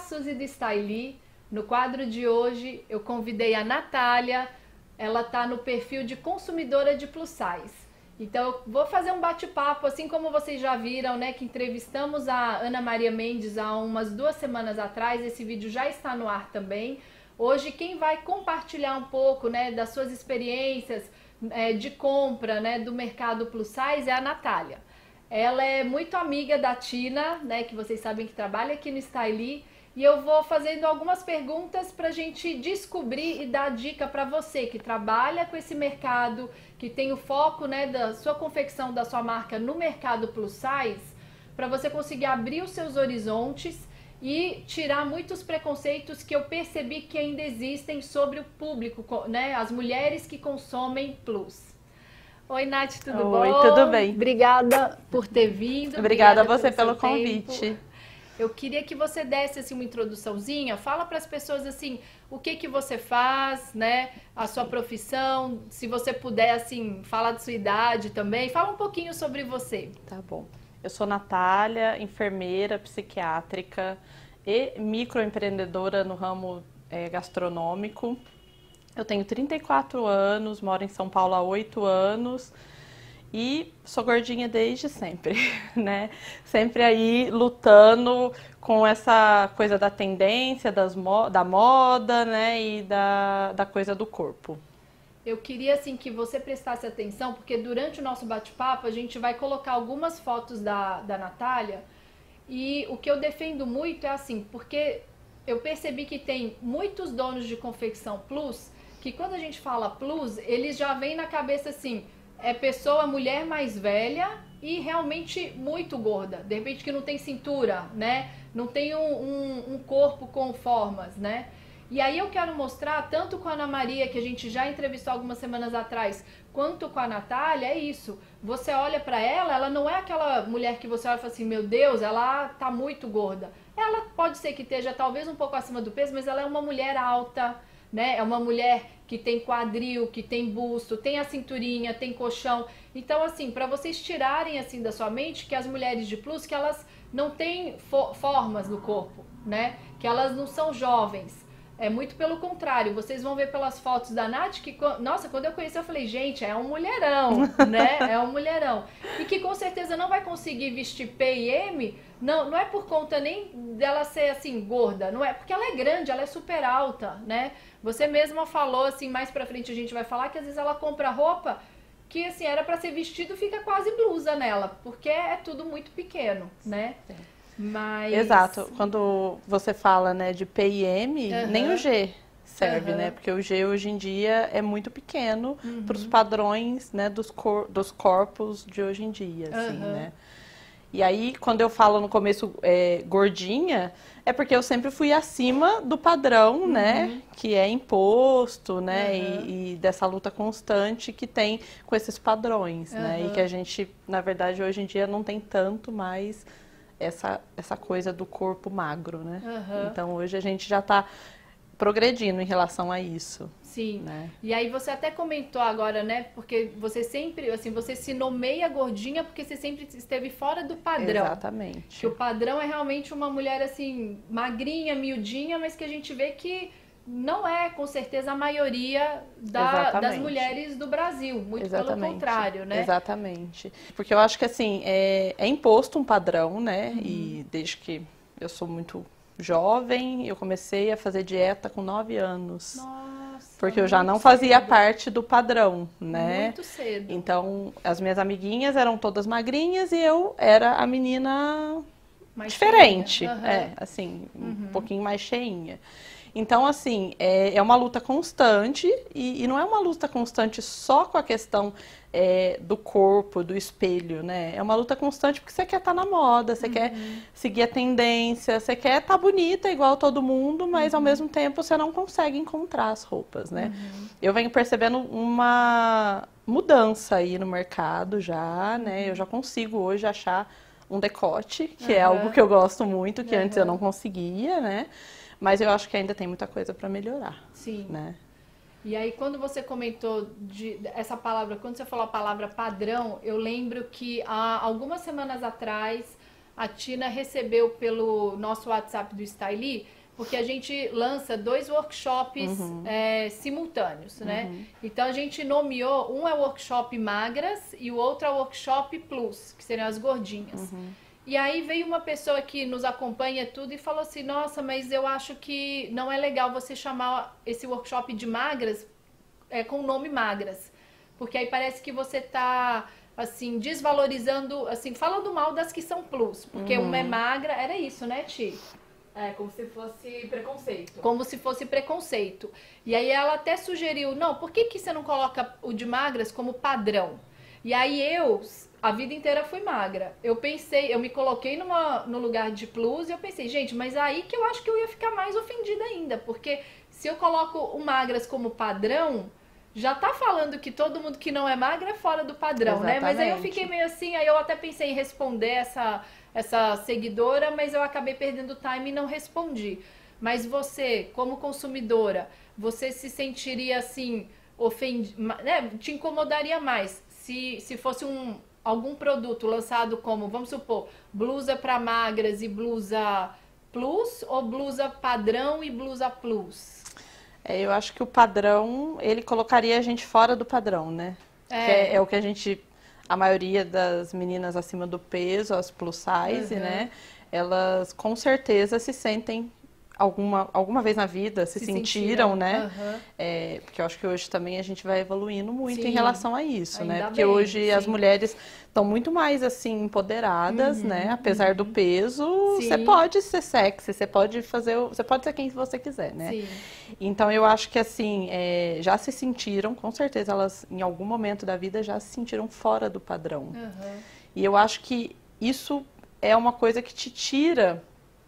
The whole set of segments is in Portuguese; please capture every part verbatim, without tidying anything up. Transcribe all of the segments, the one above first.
Suzy do Stylee. No quadro de hoje eu convidei a Natália, ela está no perfil de consumidora de plus size. Então eu vou fazer um bate-papo, assim como vocês já viram, né, que entrevistamos a Ana Maria Mendes há umas duas semanas atrás, esse vídeo já está no ar também. Hoje quem vai compartilhar um pouco, né, das suas experiências é, de compra, né, do mercado plus size é a Natália. Ela é muito amiga da Tina, né, que vocês sabem que trabalha aqui no Stylee, e eu vou fazendo algumas perguntas para a gente descobrir e dar dica para você que trabalha com esse mercado, que tem o foco, né, da sua confecção da sua marca no mercado plus size, para você conseguir abrir os seus horizontes e tirar muitos preconceitos que eu percebi que ainda existem sobre o público, né, as mulheres que consomem plus. Oi, Nath, tudo Oi, bom? tudo bem. Obrigada por ter vindo. Obrigada, Obrigada a você pelo, pelo convite. Tempo. Eu queria que você desse assim, uma introduçãozinha, fala para as pessoas assim, o que que você faz, né, a sua profissão, se você puder assim, falar da sua idade também, fala um pouquinho sobre você. Tá bom. Eu sou Natália, enfermeira psiquiátrica e microempreendedora no ramo é, gastronômico. Eu tenho trinta e quatro anos, moro em São Paulo há oito anos e sou gordinha desde sempre, né? Sempre aí lutando com essa coisa da tendência, das mo da moda, né? E da, da coisa do corpo. Eu queria assim que você prestasse atenção, porque durante o nosso bate-papo a gente vai colocar algumas fotos da, da Natália e o que eu defendo muito é assim, porque eu percebi que tem muitos donos de confecção plus que quando a gente fala plus, eles já vêm na cabeça assim, é pessoa, mulher mais velha e realmente muito gorda. De repente que não tem cintura, né? Não tem um, um, um corpo com formas, né? E aí eu quero mostrar, tanto com a Ana Maria, que a gente já entrevistou algumas semanas atrás, quanto com a Natália, é isso. Você olha pra ela, ela não é aquela mulher que você olha e fala assim, meu Deus, ela tá muito gorda. Ela pode ser que esteja talvez um pouco acima do peso, mas ela é uma mulher alta, né? É uma mulher que tem quadril, que tem busto, tem a cinturinha, tem colchão. Então, assim, para vocês tirarem assim da sua mente que as mulheres de plus, que elas não têm fo formas no corpo, né? Que elas não são jovens. É muito pelo contrário. Vocês vão ver pelas fotos da Nath que, nossa, quando eu conheci eu falei, gente, é um mulherão, né? É um mulherão. E que com certeza não vai conseguir vestir P e M, não, não é por conta nem dela ser assim gorda, não é, porque ela é grande, ela é super alta, né? Você mesma falou assim, mais pra frente a gente vai falar que às vezes ela compra roupa que assim era pra ser vestido, fica quase blusa nela, porque é tudo muito pequeno, né? Sim. Mas... Exato. Quando você fala, né, de P e M, uhum. nem o G serve, uhum. né? Porque o G hoje em dia é muito pequeno uhum. para os padrões, né, dos, cor dos corpos de hoje em dia, assim, uhum. né? E aí, quando eu falo no começo é, gordinha, é porque eu sempre fui acima do padrão, uhum. né? Que é imposto, né? Uhum. E, e dessa luta constante que tem com esses padrões, uhum. né? E que a gente, na verdade, hoje em dia não tem tanto mais essa, essa coisa do corpo magro, né? Uhum. Então, hoje a gente já está progredindo em relação a isso. Sim, né? E aí você até comentou agora, né? Porque você sempre, assim, você se nomeia gordinha porque você sempre esteve fora do padrão. Exatamente. Que o padrão é realmente uma mulher, assim, magrinha, miudinha, mas que a gente vê que não é, com certeza, a maioria da, das mulheres do Brasil. Muito Exatamente. Pelo contrário, né? Exatamente. Porque eu acho que, assim, é, é imposto um padrão, né? Uhum. E desde que eu sou muito jovem, eu comecei a fazer dieta com nove anos. Nossa, porque eu já não fazia cedo. parte do padrão, né? Muito cedo. Então, as minhas amiguinhas eram todas magrinhas e eu era a menina mais diferente. Uhum. É, assim, uhum. um pouquinho mais cheinha. Então, assim, é, é uma luta constante e, e não é uma luta constante só com a questão é, do corpo, do espelho, né? É uma luta constante porque você quer estar na moda, você uhum. quer seguir a tendência, você quer estar bonita igual todo mundo, mas uhum. ao mesmo tempo você não consegue encontrar as roupas, né? Uhum. Eu venho percebendo uma mudança aí no mercado já, né? Uhum. Eu já consigo hoje achar um decote, que uhum. é algo que eu gosto muito, que uhum. antes eu não conseguia, né? Mas eu acho que ainda tem muita coisa para melhorar. Sim. Né? E aí, quando você comentou de, essa palavra, quando você falou a palavra padrão, eu lembro que há algumas semanas atrás, a Tina recebeu pelo nosso WhatsApp do Stylee porque a gente lança dois workshops uhum. é, simultâneos, né? Uhum. Então a gente nomeou, um é o workshop magras e o outro é o workshop plus, que seriam as gordinhas. Uhum. E aí veio uma pessoa que nos acompanha tudo e falou assim, nossa, mas eu acho que não é legal você chamar esse workshop de magras é, com o nome magras. Porque aí parece que você tá, assim, desvalorizando, assim, falando mal das que são plus. Porque uhum. uma é magra, era isso, né, Ti? É, como se fosse preconceito. Como se fosse preconceito. E aí ela até sugeriu, não, por que que você não coloca o de magras como padrão? E aí eu, a vida inteira fui magra. Eu pensei, eu me coloquei numa, no lugar de plus e eu pensei, gente, mas aí que eu acho que eu ia ficar mais ofendida ainda. Porque se eu coloco o magras como padrão, já tá falando que todo mundo que não é magra é fora do padrão, exatamente, né? Mas aí eu fiquei meio assim, aí eu até pensei em responder essa, essa seguidora, mas eu acabei perdendo time e não respondi. Mas você, como consumidora, você se sentiria assim, ofendida, né? Te incomodaria mais se, se fosse um, algum produto lançado como, vamos supor, blusa para magras e blusa plus, ou blusa padrão e blusa plus? É, eu acho que o padrão, ele colocaria a gente fora do padrão, né? É. Que é, é o que a gente, a maioria das meninas acima do peso, as plus size, uhum. né? Elas com certeza se sentem alguma, alguma vez na vida, se, se sentiram, sentiram, né? Uhum. É, porque eu acho que hoje também a gente vai evoluindo muito, sim, em relação a isso, ainda né? Porque bem, hoje sim, as mulheres estão muito mais, assim, empoderadas, uhum, né? Apesar uhum. do peso, você pode ser sexy, você pode fazer, você pode ser quem você quiser, né? Sim. Então eu acho que, assim, é, já se sentiram, com certeza elas em algum momento da vida já se sentiram fora do padrão. Uhum. E eu acho que isso é uma coisa que te tira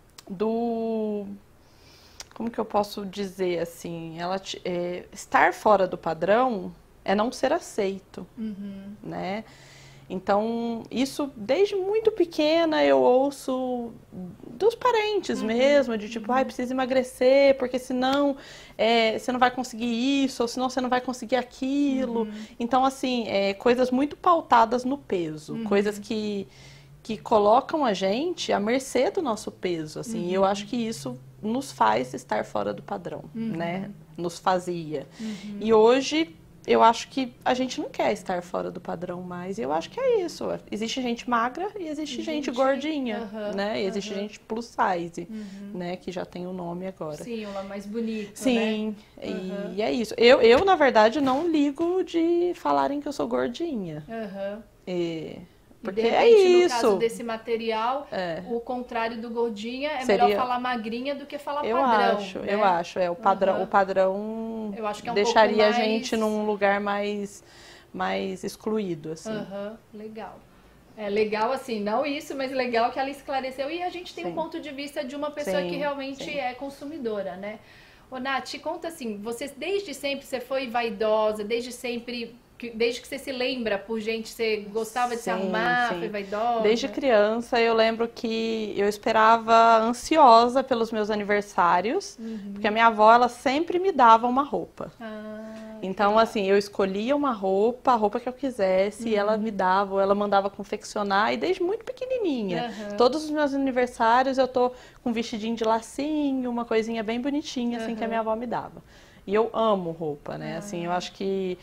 do... Como que eu posso dizer, assim, ela é, estar fora do padrão é não ser aceito, uhum. né? Então, isso desde muito pequena eu ouço dos parentes uhum. mesmo, de tipo, uhum. ai, precisa emagrecer, porque senão é, você não vai conseguir isso, ou senão você não vai conseguir aquilo. Uhum. Então, assim, é, coisas muito pautadas no peso, uhum. coisas que, que colocam a gente à mercê do nosso peso, assim, uhum. e eu acho que isso nos faz estar fora do padrão, uhum. né? Nos fazia. Uhum. E hoje, eu acho que a gente não quer estar fora do padrão mais. E eu acho que é isso. Existe gente magra e existe gente, gente gordinha, uhum, né? E existe uhum. gente plus size, uhum. né? Que já tem o nome agora. Sim, uma mais bonita, sim, né? Uhum. E é isso. Eu, eu, na verdade, não ligo de falarem que eu sou gordinha. Uhum. E... Porque de repente, é isso. No caso desse material, é. o contrário do gordinha, é Seria... melhor falar magrinha do que falar eu padrão. Acho, né? Eu acho, é o padrão, uhum. o padrão eu acho que é um deixaria pouco mais... a gente num lugar mais, mais excluído, assim. Uhum. Legal. É legal, assim, não isso, mas legal que ela esclareceu. E a gente tem sim. um ponto de vista de uma pessoa sim, que realmente sim. é consumidora, né? Ô, Nath, conta assim, você desde sempre você foi vaidosa, desde sempre... Desde que você se lembra, por gente, você gostava de sim, se arrumar, sim. foi vaidosa? Desde criança, eu lembro que eu esperava ansiosa pelos meus aniversários, uhum. porque a minha avó, ela sempre me dava uma roupa. Ah, então, assim, eu escolhia uma roupa, a roupa que eu quisesse, uhum. e ela me dava, ou ela mandava confeccionar, e desde muito pequenininha. Uhum. Todos os meus aniversários, eu tô com um vestidinho de lacinho, uma coisinha bem bonitinha, assim, uhum. que a minha avó me dava. E eu amo roupa, né? Ah. Assim, eu acho que...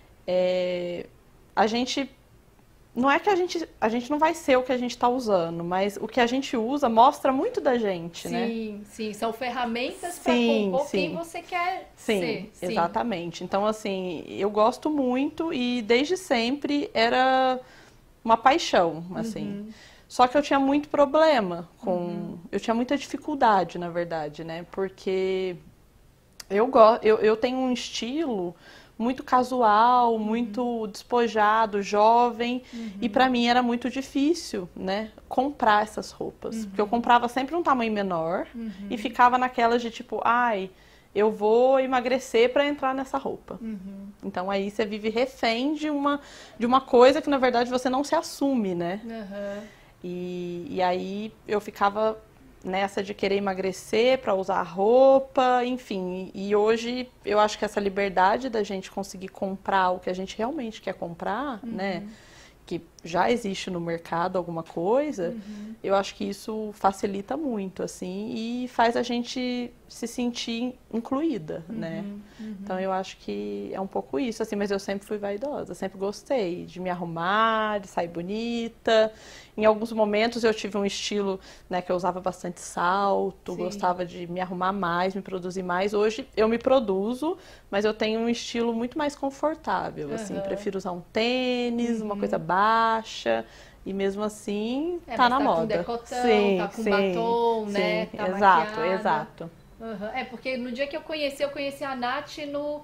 É, a gente, não é que a gente, a gente não vai ser o que a gente está usando, mas o que a gente usa mostra muito da gente, sim, né? Sim, sim, são ferramentas para compor sim. quem você quer sim, ser. Sim, exatamente. Então, assim, eu gosto muito e desde sempre era uma paixão, assim. Uhum. Só que eu tinha muito problema com... Uhum. Eu tinha muita dificuldade, na verdade, né? Porque eu, go... eu, eu tenho um estilo... muito casual, uhum. muito despojado, jovem, uhum. e para mim era muito difícil, né, comprar essas roupas, uhum. porque eu comprava sempre um tamanho menor uhum. e ficava naquelas de tipo, ai, eu vou emagrecer para entrar nessa roupa. Uhum. Então aí você vive refém de uma, de uma coisa que na verdade você não se assume, né? Uhum. E, e aí eu ficava nessa de querer emagrecer para usar roupa, enfim. E hoje eu acho que essa liberdade da gente conseguir comprar o que a gente realmente quer comprar, uhum. né? Que já existe no mercado alguma coisa, uhum. eu acho que isso facilita muito, assim, e faz a gente se sentir incluída, uhum, né? Uhum. Então, eu acho que é um pouco isso, assim, mas eu sempre fui vaidosa, sempre gostei de me arrumar, de sair bonita. Em alguns momentos eu tive um estilo, né, que eu usava bastante salto, Sim. gostava de me arrumar mais, me produzir mais. Hoje eu me produzo, mas eu tenho um estilo muito mais confortável, uhum. assim, prefiro usar um tênis, uhum. uma coisa baixa. E mesmo assim, é, tá na tá moda. Com decotão, sim, tá com sim, batom, sim, né? Tá exato, maquiada. exato. Uhum. É, porque no dia que eu conheci, eu conheci a Nath no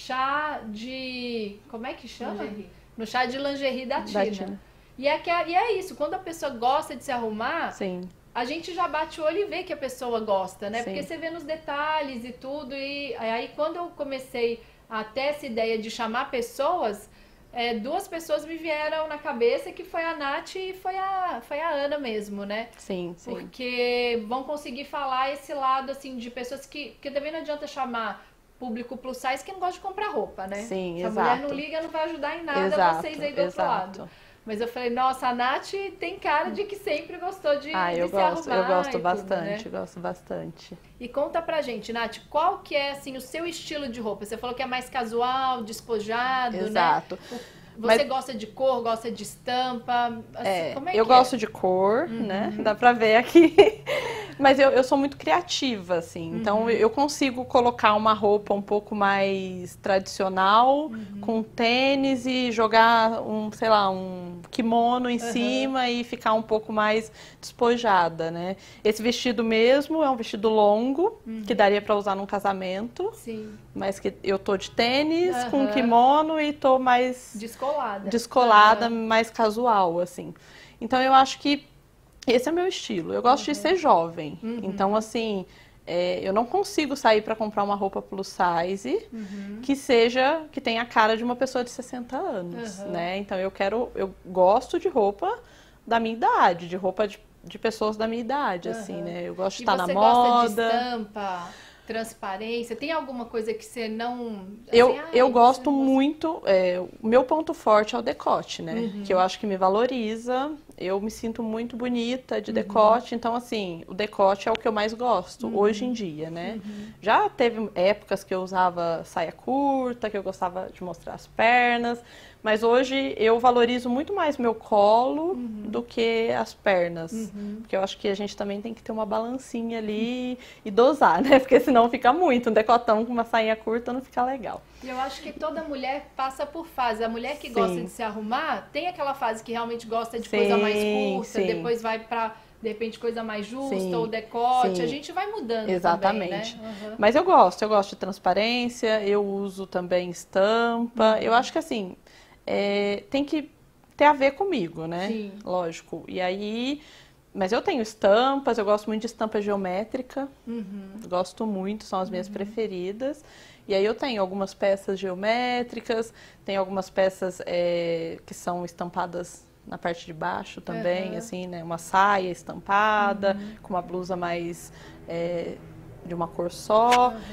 chá de... Como é que chama? Lingerie. No chá de lingerie da Tina. Da Tina. E, é que, e é isso, quando a pessoa gosta de se arrumar, sim. a gente já bate o olho e vê que a pessoa gosta, né? Sim. Porque você vê nos detalhes e tudo. E aí, quando eu comecei a ter essa ideia de chamar pessoas... É, duas pessoas me vieram na cabeça, que foi a Nath e foi a, foi a Ana mesmo, né? Sim, sim. Porque vão conseguir falar esse lado, assim, de pessoas que... Porque também não adianta chamar público plus size que não gosta de comprar roupa, né? Sim, Se a exato. mulher não liga, não vai ajudar em nada exato, vocês aí do exato. outro lado. Mas eu falei, nossa, a Nath tem cara de que sempre gostou de, ah, de eu se gosto, arrumar. Eu gosto e bastante, tudo, né? gosto bastante. E conta pra gente, Nath, qual que é, assim, o seu estilo de roupa? Você falou que é mais casual, despojado, exato. né? Você Mas, gosta de cor, gosta de estampa? Assim, é, como é eu que gosto é? de cor, uhum. né? Dá pra ver aqui. Mas eu, eu sou muito criativa, assim. Uhum. Então, eu consigo colocar uma roupa um pouco mais tradicional, uhum. com tênis e jogar um, sei lá, um kimono em uhum. cima e ficar um pouco mais despojada, né? Esse vestido mesmo é um vestido longo, uhum. que daria pra usar num casamento. Sim. Mas que eu tô de tênis, uhum. com kimono e tô mais... Descolada. Descolada, uhum. mais casual, assim. Então, eu acho que esse é o meu estilo. Eu gosto uhum. de ser jovem. Uhum. Então, assim, é, eu não consigo sair para comprar uma roupa plus size uhum. que seja, que tenha a cara de uma pessoa de sessenta anos, uhum. né? Então, eu quero, eu gosto de roupa da minha idade, de roupa de, de pessoas da minha idade, uhum. assim, né? Eu gosto de estar na moda. E você gosta de estampa, transparência? Tem alguma coisa que você não... Assim, eu ah, eu gosto você... muito, é, o meu ponto forte é o decote, né? Uhum. Que eu acho que me valoriza, eu me sinto muito bonita de decote, uhum. então assim, o decote é o que eu mais gosto uhum. hoje em dia, né? Uhum. Já teve épocas que eu usava saia curta, que eu gostava de mostrar as pernas, mas hoje eu valorizo muito mais meu colo uhum. do que as pernas. Uhum. Porque eu acho que a gente também tem que ter uma balancinha ali uhum. e dosar, né? Porque senão fica muito. Um decotão com uma sainha curta não fica legal. E eu acho que toda mulher passa por fase. A mulher que sim. gosta de se arrumar, tem aquela fase que realmente gosta de sim, coisa mais curta, sim. depois vai pra... De repente, coisa mais justa, sim, ou decote, sim. a gente vai mudando. Exatamente. Também, né? Uhum. Mas eu gosto, eu gosto de transparência, eu uso também estampa. Uhum. Eu acho que assim, é, tem que ter a ver comigo, né? Sim. Lógico. E aí, mas eu tenho estampas, eu gosto muito de estampa geométrica. Uhum. Gosto muito, são as minhas uhum. preferidas. E aí eu tenho algumas peças geométricas, tenho algumas peças é, que são estampadas na parte de baixo também, uhum. assim, né? Uma saia estampada, uhum. com uma blusa mais é, de uma cor só. Uhum.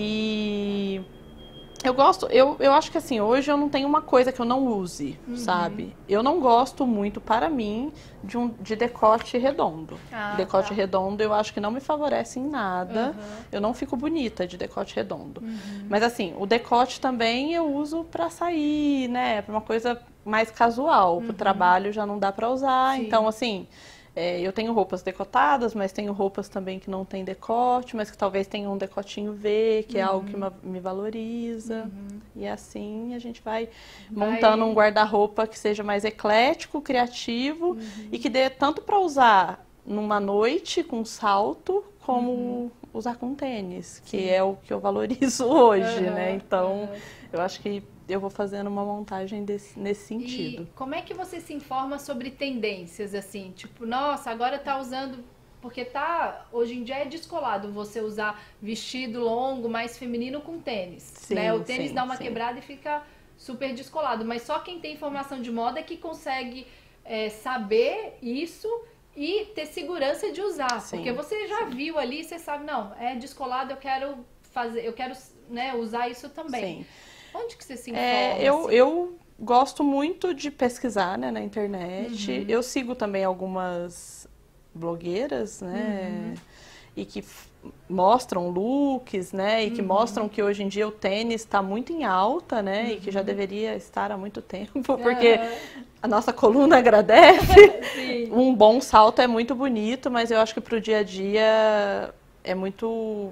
E eu gosto, eu, eu acho que assim, hoje eu não tenho uma coisa que eu não use, uhum. sabe? Eu não gosto muito, para mim, de, um, de decote redondo. Ah, decote tá. redondo eu acho que não me favorece em nada. Uhum. Eu não fico bonita de decote redondo. Uhum. Mas assim, o decote também eu uso pra sair, né? Pra uma coisa mais casual. Uhum. Pro trabalho já não dá pra usar. Sim. Então, assim... É, eu tenho roupas decotadas, mas tenho roupas também que não tem decote, mas que talvez tenham um decotinho V, que uhum. é algo que me valoriza. Uhum. E assim a gente vai, vai... montando um guarda-roupa que seja mais eclético, criativo uhum. e que dê tanto para usar numa noite com salto, como uhum. usar com tênis, que Sim. é o que eu valorizo hoje, uhum. né? Então, uhum. eu acho que eu vou fazendo uma montagem desse, nesse sentido. E como é que você se informa sobre tendências, assim? Tipo, nossa, agora tá usando... Porque tá, hoje em dia é descolado você usar vestido longo, mais feminino com tênis, sim, né? O tênis sim, dá uma sim. quebrada e fica super descolado. Mas só quem tem informação de moda é que consegue é, saber isso e ter segurança de usar. Sim, porque você já sim. viu ali, você sabe, não, é descolado, eu quero fazer, eu quero, né, usar isso também. Sim. Onde que você se informa? É, eu, assim? eu gosto muito de pesquisar, né, na internet. Uhum. Eu sigo também algumas blogueiras, né, uhum. e que mostram looks, né, e que uhum. mostram que hoje em dia o tênis está muito em alta, né, uhum. e que já deveria estar há muito tempo, porque uhum. a nossa coluna agradece. Um bom salto é muito bonito, mas eu acho que para o dia a dia é muito...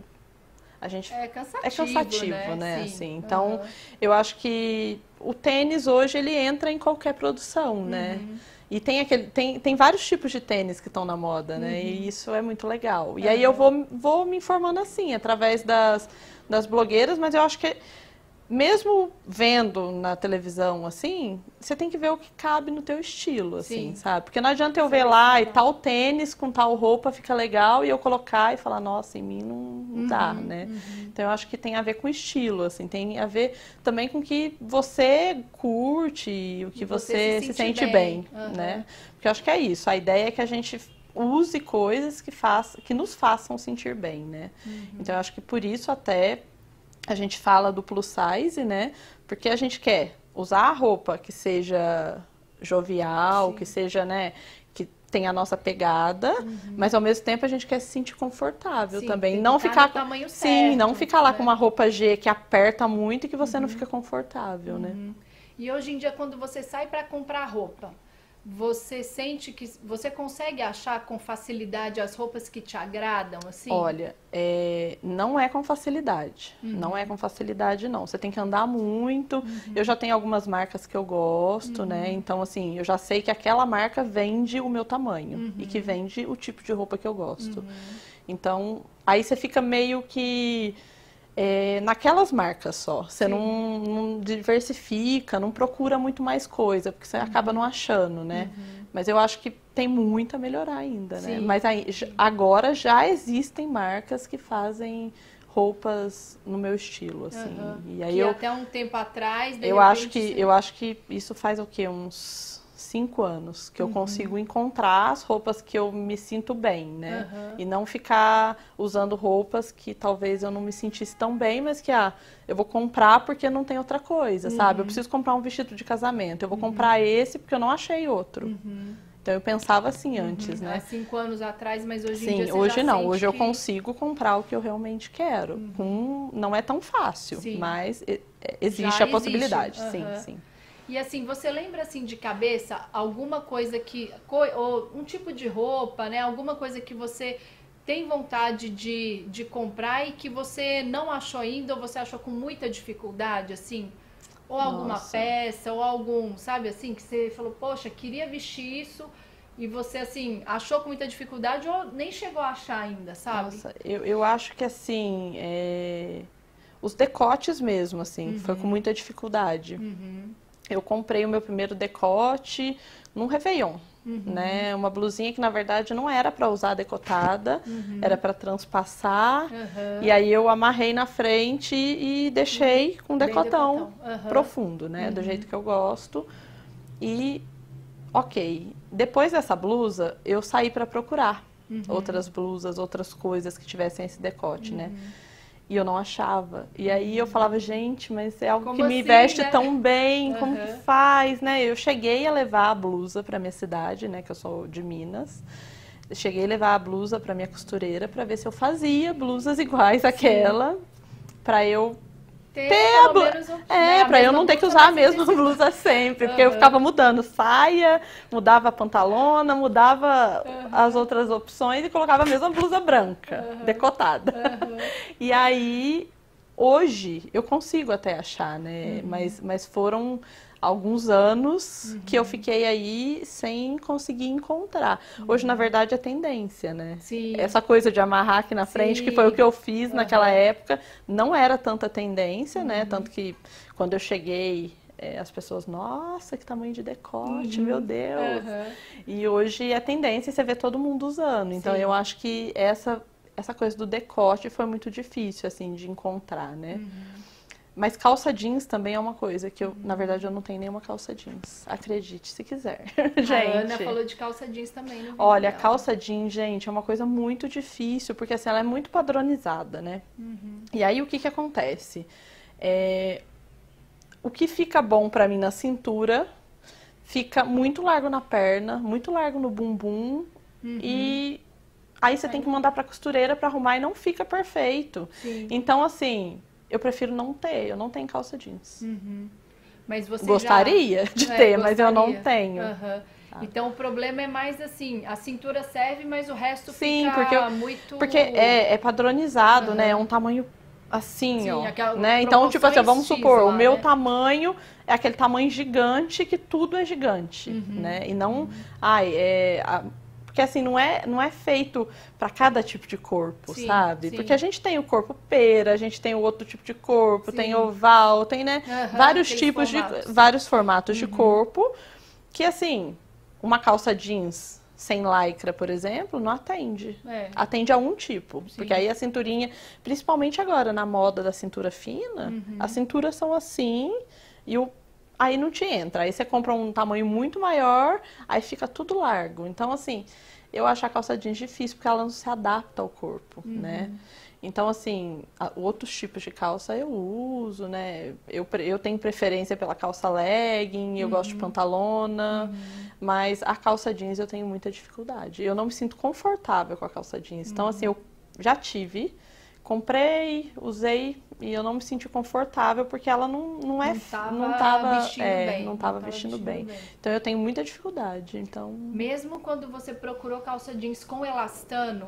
A gente é cansativo, é cansativo, né? né? Assim, então, uhum. eu acho que o tênis hoje ele entra em qualquer produção, uhum. né? E tem, aquele, tem, tem vários tipos de tênis que estão na moda, né? Uhum. E isso é muito legal. E uhum. aí eu vou, vou me informando assim, através das, das blogueiras, mas eu acho que mesmo vendo na televisão, assim, você tem que ver o que cabe no teu estilo, assim, Sim. sabe? Porque não adianta eu Sim, ver lá e tal tênis com tal roupa fica legal e eu colocar e falar, nossa, em mim não, não uhum, dá, né? Uhum. Então, eu acho que tem a ver com estilo, assim, tem a ver também com o que você curte, o que você, você se, se sente bem, bem uhum. né? Porque eu acho que é isso, a ideia é que a gente use coisas que, faça, que nos façam sentir bem, né? Uhum. Então, eu acho que por isso até... A gente fala do plus size, né? Porque a gente quer usar a roupa que seja jovial, Sim. que seja, né? Que tenha a nossa pegada, uhum. mas ao mesmo tempo a gente quer se sentir confortável Sim, também. Tem não que ficar no tamanho Sim, certo, não ficar lá né? com uma roupa G que aperta muito e que você uhum. não fica confortável, uhum. né? E hoje em dia, quando você sai para comprar roupa, você sente que você consegue achar com facilidade as roupas que te agradam, assim? Olha, é, não é com facilidade. Uhum. Não é com facilidade, não. Você tem que andar muito. Uhum. Eu já tenho algumas marcas que eu gosto, uhum. né? Então, assim, eu já sei que aquela marca vende o meu tamanho uhum. e que vende o tipo de roupa que eu gosto. Uhum. Então, aí você fica meio que... É, naquelas marcas só, você não, não diversifica, não procura muito mais coisa, porque você uhum. acaba não achando, né? Uhum. Mas eu acho que tem muito a melhorar ainda, Sim. né? Mas aí, agora já existem marcas que fazem roupas no meu estilo, assim. Uhum. E aí que eu, até um tempo atrás, de eu repente, acho que você... eu acho que isso faz o quê? Uns cinco anos que eu uhum. consigo encontrar as roupas que eu me sinto bem, né? Uhum. E não ficar usando roupas que talvez eu não me sentisse tão bem, mas que, ah, eu vou comprar porque não tem outra coisa, uhum. sabe? Eu preciso comprar um vestido de casamento, eu vou uhum. comprar esse porque eu não achei outro. Uhum. Então eu pensava assim uhum. antes, né? Há cinco anos atrás, mas hoje Sim, em dia você hoje já não, sente hoje que... eu consigo comprar o que eu realmente quero. Uhum. Com... Não é tão fácil, Sim. mas existe já a possibilidade, existe. Uhum. sim, sim. E assim, você lembra assim de cabeça alguma coisa que, ou um tipo de roupa, né? Alguma coisa que você tem vontade de, de comprar e que você não achou ainda ou você achou com muita dificuldade, assim? Ou alguma Nossa. peça, ou algum, sabe assim, que você falou, poxa, queria vestir isso e você, assim, achou com muita dificuldade ou nem chegou a achar ainda, sabe? Nossa, eu, eu acho que assim, é... os decotes mesmo, assim, uhum. foi com muita dificuldade. Uhum. Eu comprei o meu primeiro decote num Réveillon, uhum. né? Uma blusinha que, na verdade, não era para usar decotada, uhum. era para transpassar. Uhum. E aí eu amarrei na frente e deixei com decotão, decotão. Uhum. profundo, né? Uhum. Do jeito que eu gosto. E, ok. Depois dessa blusa, eu saí para procurar uhum. outras blusas, outras coisas que tivessem esse decote, uhum. né? E eu não achava. E aí eu falava, gente, mas é algo como que me assim, veste né? tão bem, uhum. como que faz, né? Eu cheguei a levar a blusa para minha cidade, né? Que eu sou de Minas. Eu cheguei a levar a blusa para minha costureira para ver se eu fazia blusas iguais àquela, para eu ter, ter a blusa. Um, é, né? para eu não ter que usar a mesma blusa sempre, uhum. porque eu ficava mudando saia, mudava a pantalona, mudava uhum. as outras opções e colocava a mesma blusa branca, uhum. decotada. Uhum. E aí, hoje, eu consigo até achar, né? Uhum. Mas, mas foram alguns anos uhum. que eu fiquei aí sem conseguir encontrar. Uhum. Hoje, na verdade, é tendência, né? Sim. Essa coisa de amarrar aqui na frente, Sim. que foi o que eu fiz uhum. naquela época, não era tanta tendência, uhum. né? Tanto que quando eu cheguei, é, as pessoas, nossa, que tamanho de decote, uhum. meu Deus! Uhum. E hoje é tendência e você vê todo mundo usando. Então, Sim. eu acho que essa, essa coisa do decote foi muito difícil, assim, de encontrar, né? Uhum. Mas calça jeans também é uma coisa que eu, uhum. na verdade, eu não tenho nenhuma calça jeans. Acredite, se quiser. gente. A Ana falou de calça jeans também no vídeo Olha, dela. calça jeans, gente, é uma coisa muito difícil, porque assim, ela é muito padronizada, né? Uhum. E aí, o que que acontece? É... o que fica bom pra mim na cintura, fica muito largo na perna, muito largo no bumbum, uhum. e aí você é. tem que mandar pra costureira pra arrumar e não fica perfeito. Sim. Então, assim, eu prefiro não ter, eu não tenho calça jeans. Uhum. Mas você gostaria já... de é, ter, gostaria. Mas eu não tenho. Uhum. Então, o problema é mais assim, a cintura serve, mas o resto Sim, fica porque eu, muito... porque é, é padronizado, uhum. né? É um tamanho assim, Sim, ó. Né? Então, tipo assim, vamos supor, lá, o meu né? tamanho é aquele tamanho gigante que tudo é gigante, uhum. né? E não... Uhum. Ai, é... A, porque assim, não é, não é feito para cada tipo de corpo, sim, sabe? Sim. Porque a gente tem o corpo pera, a gente tem o outro tipo de corpo, sim. tem oval, tem, né? Uhum, vários tem tipos formatos. de... Vários formatos uhum. de corpo que, assim, uma calça jeans sem lycra, por exemplo, não atende. É. Atende a um tipo. Sim. Porque aí a cinturinha, principalmente agora na moda da cintura fina, uhum. as cinturas são assim e o aí não te entra. Aí você compra um tamanho muito maior, aí fica tudo largo. Então, assim, eu acho a calça jeans difícil porque ela não se adapta ao corpo, uhum. né? Então, assim, outros tipos de calça eu uso, né? Eu, eu tenho preferência pela calça legging, eu uhum. gosto de pantalona, uhum. mas a calça jeans eu tenho muita dificuldade. Eu não me sinto confortável com a calça jeans. Então, uhum. assim, eu já tive, comprei, usei e eu não me senti confortável porque ela não, não é... Não estava não tava, vestindo é, bem. Não estava vestindo, vestindo bem. bem. Então, eu tenho muita dificuldade, então... Mesmo quando você procurou calça jeans com elastano?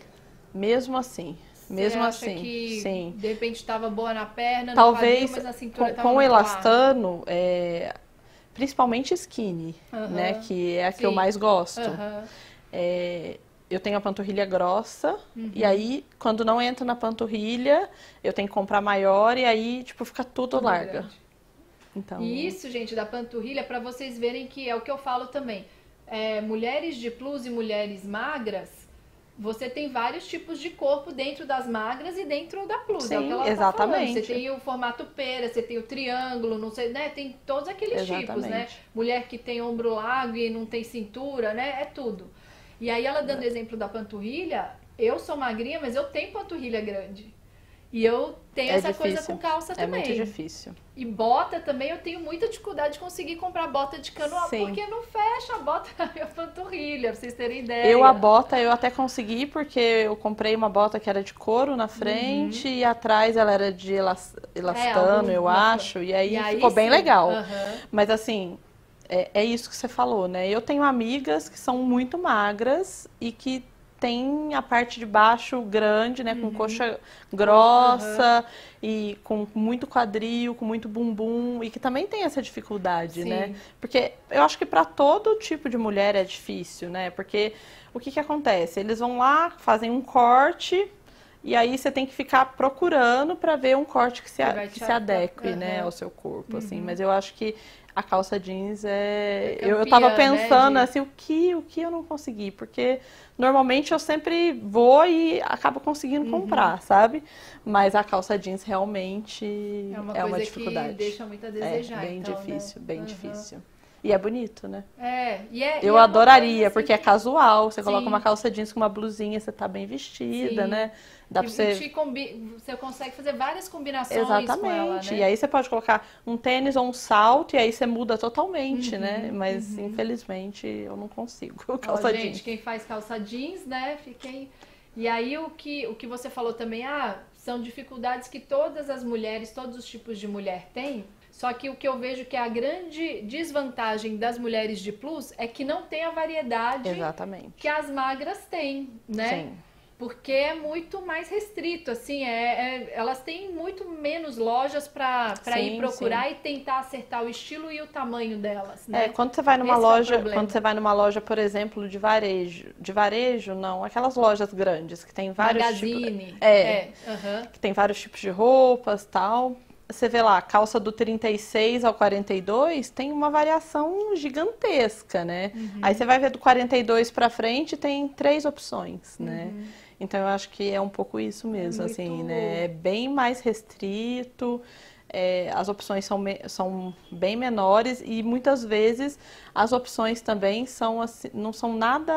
Mesmo assim. Mesmo Você acha assim, que sim. de repente estava boa na perna, talvez no quadril, mas na cintura com, com o elastano, é, principalmente skinny, uhum. né, que é a que sim. eu mais gosto. Uhum. É, eu tenho a panturrilha grossa uhum. e aí quando não entra na panturrilha, eu tenho que comprar maior e aí tipo fica tudo, tudo larga. Grande. Então, e isso, gente, da panturrilha, para vocês verem que é o que eu falo também. É, mulheres de plus e mulheres magras, você tem vários tipos de corpo dentro das magras e dentro da plus. Sim, é o que ela exatamente. tá falando. Você tem o formato pera, você tem o triângulo, não sei, né? Tem todos aqueles exatamente. tipos, né? Mulher que tem ombro largo e não tem cintura, né? É tudo. E aí ela dando é. exemplo da panturrilha, eu sou magrinha, mas eu tenho panturrilha grande. E eu tenho é essa difícil. coisa com calça também. É muito difícil. E bota também, eu tenho muita dificuldade de conseguir comprar bota de cano alto, porque não fecha a bota na minha panturrilha, pra vocês terem ideia. Eu, a bota, eu até consegui, porque eu comprei uma bota que era de couro na frente uhum. e atrás ela era de elastano, é, eu acho, e aí, e aí ficou sim. bem legal. Uhum. Mas assim, é, é isso que você falou, né? Eu tenho amigas que são muito magras e que tem a parte de baixo grande, né, com uhum. coxa grossa uhum. e com muito quadril, com muito bumbum, e que também tem essa dificuldade, Sim. né? Porque eu acho que para todo tipo de mulher é difícil, né? Porque o que que acontece? Eles vão lá, fazem um corte, e aí você tem que ficar procurando para ver um corte que se, a, que se adeque, uhum. né, ao seu corpo, uhum. assim. Mas eu acho que a calça jeans é... é campeã, eu, eu tava pensando, né, de... assim, o que, o que eu não consegui? Porque normalmente eu sempre vou e acabo conseguindo uhum. comprar, sabe? Mas a calça jeans realmente é uma, é uma dificuldade. Que deixa muito a desejar, é bem então, difícil, né? bem uhum. difícil. E é bonito, né? É, e é eu e é adoraria, assim porque é casual. Você Sim. coloca uma calça jeans com uma blusinha, você tá bem vestida, Sim. né? Dá e, pra você... E te combi... você consegue fazer várias combinações Exatamente. com ela, né? E aí você pode colocar um tênis ou um salto e aí você muda totalmente, uhum, né? Mas, uhum. infelizmente, eu não consigo Ó, calça gente, jeans. quem faz calça jeans, né? Fiquem... E aí o que, o que você falou também, ah, são dificuldades que todas as mulheres, todos os tipos de mulher têm. Só que o que eu vejo que é a grande desvantagem das mulheres de plus é que não tem a variedade Exatamente. que as magras têm, né? Sim. Porque é muito mais restrito, assim, é, é, elas têm muito menos lojas para ir procurar sim. e tentar acertar o estilo e o tamanho delas, né? É, quando você vai numa Esse loja, é quando você vai numa loja, por exemplo, de varejo, de varejo não, aquelas lojas grandes que tem vários Magazine, tipos, é, é uhum. que tem vários tipos de roupas, tal. Você vê lá, a calça do trinta e seis ao quarenta e dois tem uma variação gigantesca, né? Uhum. Aí você vai ver do quarenta e dois para frente, tem três opções, uhum. né? Então eu acho que é um pouco isso mesmo, é muito... assim, né? É bem mais restrito, é, as opções são, me... são bem menores e muitas vezes as opções também são assim, não são nada...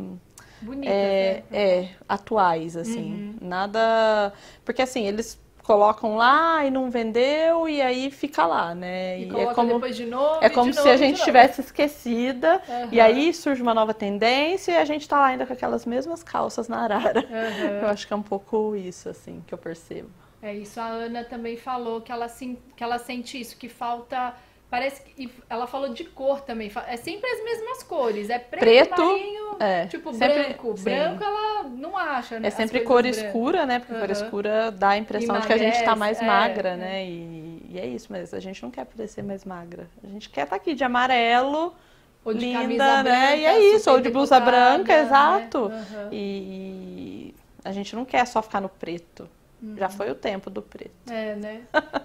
Bonitas, é, né? É, atuais, assim, uhum. nada... Porque assim, eles... colocam lá e não vendeu e aí fica lá, né? E, e coloca é como, depois de novo, é como de se novo, a gente tivesse esquecida uhum. e aí surge uma nova tendência e a gente tá lá ainda com aquelas mesmas calças na arara. Uhum. Eu acho que é um pouco isso, assim, que eu percebo. É isso, a Ana também falou que ela, que ela sente isso, que falta... Parece que ela falou de cor também. É sempre as mesmas cores. É preto, preto marinho, é, tipo sempre, branco. sim. Branco ela não acha, né? É sempre cor escura, né? Porque uhum. cor escura dá a impressão Emagrece, de que a gente tá mais é, magra, é. né? E, e é isso, mas a gente não quer parecer mais magra. A gente quer estar tá aqui de amarelo, ou de linda, camisa né? branca, e é isso, ou de blusa branca, né? exato. Uhum. E, e a gente não quer só ficar no preto. Uhum. Já foi o tempo do preto. É, né?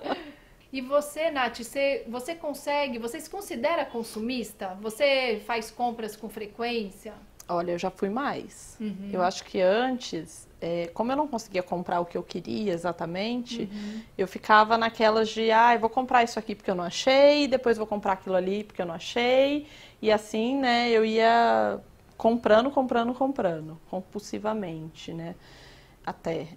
E você, Nath, você, você consegue, você se considera consumista? Você faz compras com frequência? Olha, eu já fui mais. Uhum. Eu acho que antes, é, como eu não conseguia comprar o que eu queria exatamente, uhum. eu ficava naquelas de, ah, eu vou comprar isso aqui porque eu não achei, depois vou comprar aquilo ali porque eu não achei. E assim, né, eu ia comprando, comprando, comprando, compulsivamente, né? Até.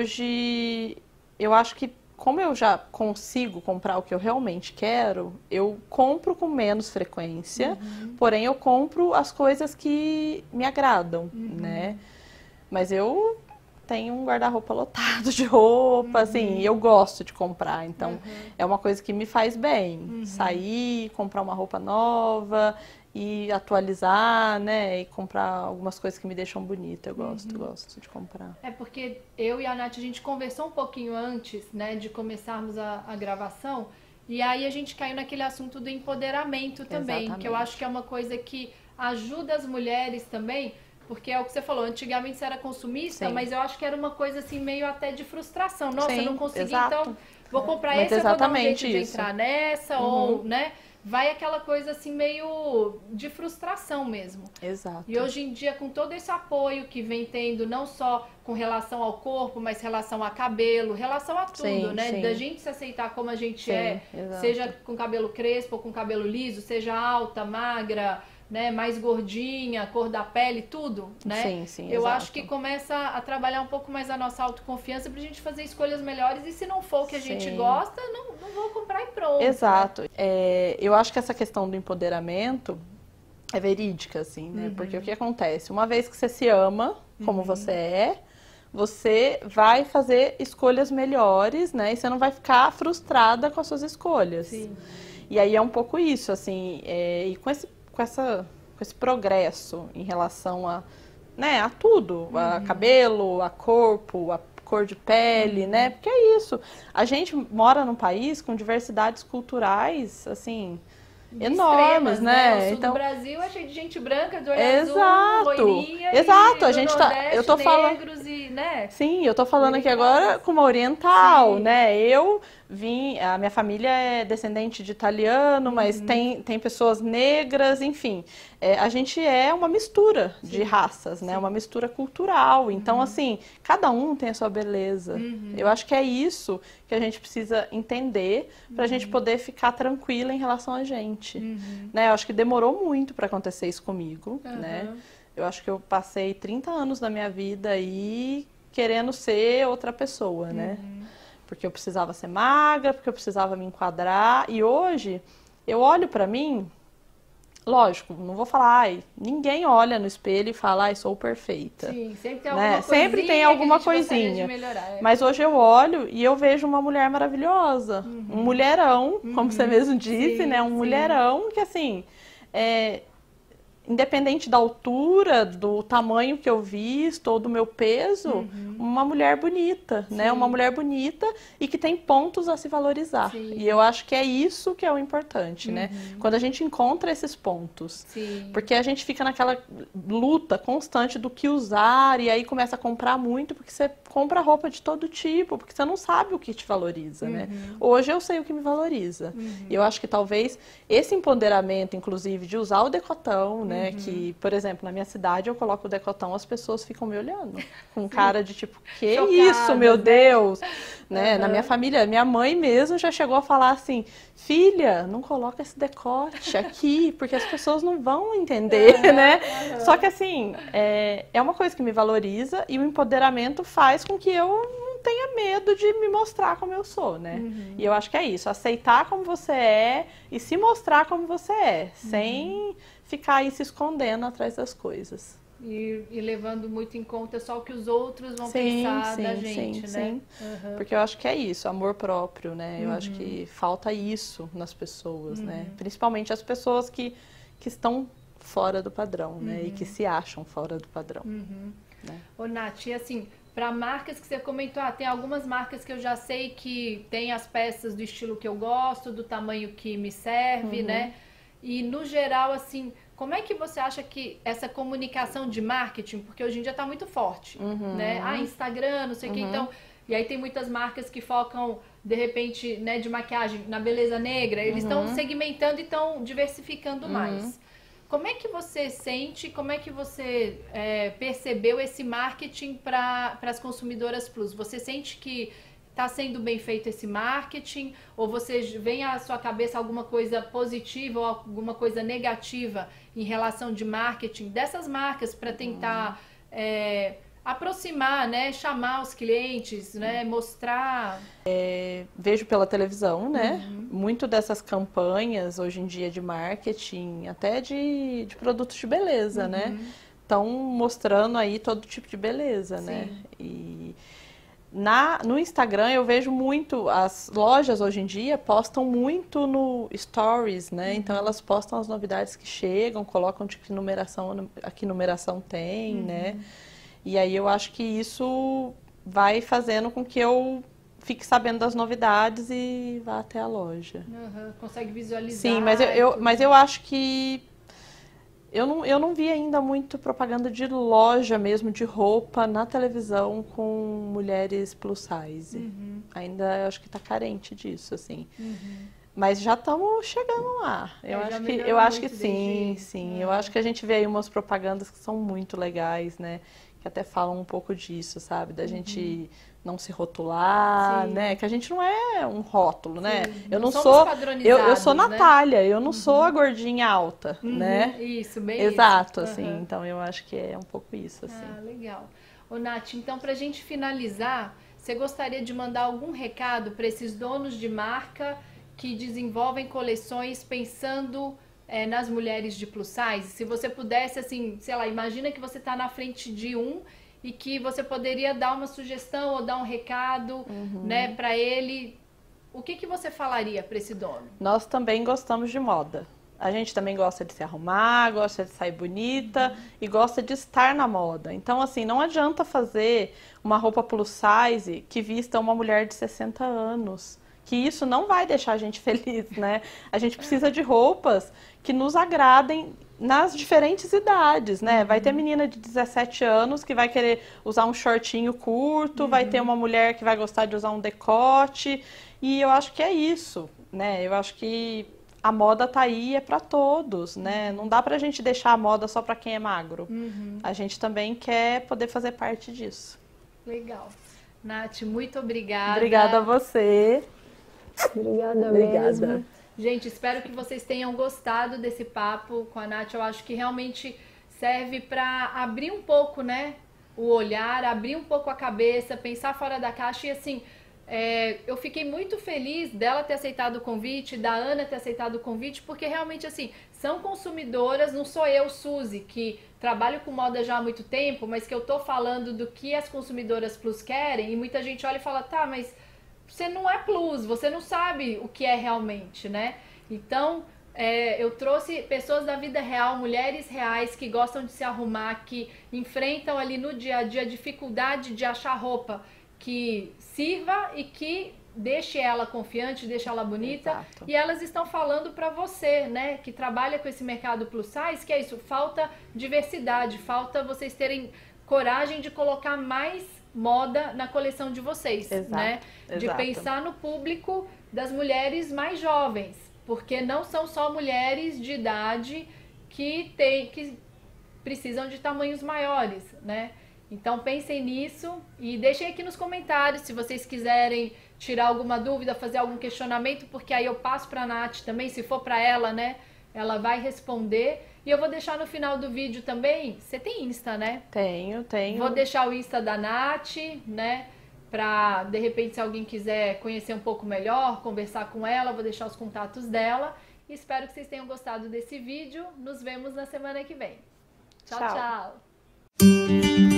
Hoje, eu acho que como eu já consigo comprar o que eu realmente quero, eu compro com menos frequência, uhum. porém eu compro as coisas que me agradam, uhum. né? Mas eu tenho um guarda-roupa lotado de roupa, uhum. assim, eu gosto de comprar, então uhum. é uma coisa que me faz bem, uhum. sair, comprar uma roupa nova e atualizar, né, e comprar algumas coisas que me deixam bonita, eu gosto, uhum. gosto de comprar. É porque eu e a Nath, a gente conversou um pouquinho antes, né, de começarmos a, a gravação, e aí a gente caiu naquele assunto do empoderamento também, Exatamente. Que eu acho que é uma coisa que ajuda as mulheres também, porque é o que você falou, antigamente você era consumista, Sim. mas eu acho que era uma coisa assim, meio até de frustração. Nossa, Sim, eu não consegui, exato. Então vou comprar mas esse, eu vou dar um jeito isso. de entrar nessa, uhum. ou, né... Vai aquela coisa assim meio de frustração mesmo. Exato. E hoje em dia, com todo esse apoio que vem tendo, não só com relação ao corpo, mas relação a cabelo, relação a tudo, sim, né? Sim. Da gente se aceitar como a gente sim, é, exato. Seja com cabelo crespo ou com cabelo liso, seja alta, magra, né, mais gordinha, cor da pele, tudo, né? Sim, sim, Eu exato. acho que começa a trabalhar um pouco mais a nossa autoconfiança pra gente fazer escolhas melhores e se não for o que a sim. gente gosta, não, não vou comprar e pronto. Exato. Né? É, eu acho que essa questão do empoderamento é verídica, assim, né? Uhum. Porque o que acontece? Uma vez que você se ama como uhum. você é, você vai fazer escolhas melhores, né? E você não vai ficar frustrada com as suas escolhas. Sim. E aí é um pouco isso, assim, é, e com esse com, essa, com esse progresso em relação a, né, a tudo, uhum. a cabelo, a corpo, a cor de pele, uhum. né? Porque é isso. A gente mora num país com diversidades culturais, assim, enormes, né? né? O sul então, do Brasil é cheio de gente branca, de olho exato, azul, loirinha, exato. E a gente tá, eu tô falando, e, né? Sim, eu tô falando aqui agora com uma oriental, Sim. né? Eu vim, a minha família é descendente de italiano, uhum. mas tem, tem pessoas negras, enfim. É, a gente é uma mistura Sim. de raças, né? Sim. Uma mistura cultural. Então, uhum. assim, cada um tem a sua beleza. Uhum. Eu acho que é isso que a gente precisa entender pra uhum. gente poder ficar tranquila em relação a gente. Uhum. Né? Eu acho que demorou muito pra acontecer isso comigo, uhum. né? Eu acho que eu passei trinta anos da minha vida aí querendo ser outra pessoa, uhum. né? Porque eu precisava ser magra, porque eu precisava me enquadrar. E hoje, eu olho pra mim, lógico, não vou falar, ai, ninguém olha no espelho e fala, ai, sou perfeita. Sim, sempre tem alguma né? coisinha. Sempre tem alguma que a gente coisinha. De melhorar, é. Mas hoje eu olho e eu vejo uma mulher maravilhosa. Uhum. Um mulherão, uhum. como você mesmo disse, sim, né? Um sim. mulherão que, assim, é... independente da altura, do tamanho que eu visto ou do meu peso, uhum. uma mulher bonita, Sim. né? Uma mulher bonita e que tem pontos a se valorizar. Sim. E eu acho que é isso que é o importante, uhum. né? Quando a gente encontra esses pontos. Sim. Porque a gente fica naquela luta constante do que usar e aí começa a comprar muito porque você compra roupa de todo tipo, porque você não sabe o que te valoriza, uhum. né? Hoje eu sei o que me valoriza. Uhum. E eu acho que talvez esse empoderamento, inclusive, de usar o decotão, né? Né? Uhum. Que, por exemplo, na minha cidade eu coloco o decotão, as pessoas ficam me olhando com cara de tipo, que Chocadas, isso, meu né? Deus, né? Uhum. Na minha família, minha mãe mesmo já chegou a falar assim, filha, não coloca esse decote aqui, porque as pessoas não vão entender, uhum. né? Uhum. Só que assim, é, é uma coisa que me valoriza e o empoderamento faz com que eu não tenha medo de me mostrar como eu sou, né? Uhum. E eu acho que é isso, aceitar como você é e se mostrar como você é, uhum. sem ficar aí se escondendo atrás das coisas. E, e levando muito em conta só o que os outros vão sim, pensar sim, da gente, sim, né? Sim, uhum. Porque eu acho que é isso, amor próprio, né? Eu uhum. acho que falta isso nas pessoas, uhum. né? Principalmente as pessoas que, que estão fora do padrão, né? Uhum. E que se acham fora do padrão. Uhum. Né? Ô, Nath, e assim, para marcas que você comentou, ah, tem algumas marcas que eu já sei que tem as peças do estilo que eu gosto, do tamanho que me serve, uhum. né? E no geral, assim, como é que você acha que essa comunicação de marketing, porque hoje em dia está muito forte, uhum. né? Ah, Instagram, não sei o uhum. que, então... E aí tem muitas marcas que focam, de repente, né, de maquiagem na beleza negra. Eles estão uhum. segmentando e estão diversificando uhum. mais. Como é que você sente, como é que você é, percebeu esse marketing para as consumidoras plus? Você sente que está sendo bem feito esse marketing? Ou você vem à sua cabeça alguma coisa positiva ou alguma coisa negativa em relação de marketing dessas marcas para tentar uhum. é, aproximar, né, chamar os clientes, né, mostrar... É, vejo pela televisão, né, uhum. muito dessas campanhas hoje em dia de marketing, até de, de produtos de beleza, uhum. né, estão mostrando aí todo tipo de beleza, sim. né, e na, no Instagram eu vejo muito, as lojas hoje em dia postam muito no Stories, né, uhum. então elas postam as novidades que chegam, colocam de que numeração, a que numeração tem, uhum. né, e aí eu acho que isso vai fazendo com que eu fique sabendo das novidades e vá até a loja. Uhum, consegue visualizar. Sim, mas eu, eu, mas eu acho que eu não, eu não vi ainda muito propaganda de loja mesmo, de roupa na televisão com mulheres plus size. Uhum. Ainda eu acho que está carente disso, assim. Uhum. Mas já estamos chegando lá. Eu é, acho que, eu acho que sim, desde... sim. É. Eu acho que a gente vê aí umas propagandas que são muito legais, né? Que até falam um pouco disso, sabe? Da uhum. gente não se rotular, sim. né? Que a gente não é um rótulo, sim. né? Eu não, não sou eu, eu sou Natália, né? eu não uhum. sou a gordinha alta, uhum. né? Isso, bem Exato, isso. assim. Uhum. Então eu acho que é um pouco isso, assim. Ah, legal. Ô, Nath, então pra gente finalizar, você gostaria de mandar algum recado para esses donos de marca que desenvolvem coleções pensando é, nas mulheres de plus size? Se você pudesse, assim, sei lá, imagina que você está na frente de um e que você poderia dar uma sugestão ou dar um recado, uhum. né, para ele. O que, que você falaria para esse dono? Nós também gostamos de moda. A gente também gosta de se arrumar, gosta de sair bonita uhum. e gosta de estar na moda. Então, assim, não adianta fazer uma roupa plus size que vista uma mulher de sessenta anos. Que isso não vai deixar a gente feliz, né? A gente precisa de roupas que nos agradem nas diferentes idades, né? Uhum. Vai ter menina de dezessete anos que vai querer usar um shortinho curto, uhum. vai ter uma mulher que vai gostar de usar um decote, e eu acho que é isso, né? Eu acho que a moda tá aí, é para todos, né? Não dá pra gente deixar a moda só para quem é magro. Uhum. A gente também quer poder fazer parte disso. Legal. Nath, muito obrigada. Obrigada a você. Obrigada, Obrigada mesmo. Gente, espero que vocês tenham gostado desse papo com a Nath. Eu acho que realmente serve para abrir um pouco, né, o olhar, abrir um pouco a cabeça, pensar fora da caixa. E assim, é, eu fiquei muito feliz dela ter aceitado o convite, da Ana ter aceitado o convite, porque realmente, assim, são consumidoras, não sou eu, Suzy, que trabalho com moda já há muito tempo, mas que eu tô falando do que as consumidoras plus querem, e muita gente olha e fala, tá, mas você não é plus, você não sabe o que é realmente, né? Então, é, eu trouxe pessoas da vida real, mulheres reais que gostam de se arrumar, que enfrentam ali no dia a dia a dificuldade de achar roupa que sirva e que deixe ela confiante, deixe ela bonita. Exato. E elas estão falando para você, né, que trabalha com esse mercado plus size, que é isso, falta diversidade, falta vocês terem coragem de colocar mais moda na coleção de vocês, exato, né? De exato. Pensar no público das mulheres mais jovens, porque não são só mulheres de idade que tem, que precisam de tamanhos maiores, né? Então pensem nisso e deixem aqui nos comentários se vocês quiserem tirar alguma dúvida, fazer algum questionamento, porque aí eu passo para a Nath também, se for para ela, né? Ela vai responder. E eu vou deixar no final do vídeo também, você tem Insta, né? Tenho, tenho. Vou deixar o Insta da Nath, né? para, de repente, se alguém quiser conhecer um pouco melhor, conversar com ela, vou deixar os contatos dela. Espero que vocês tenham gostado desse vídeo. Nos vemos na semana que vem. Tchau, tchau. tchau.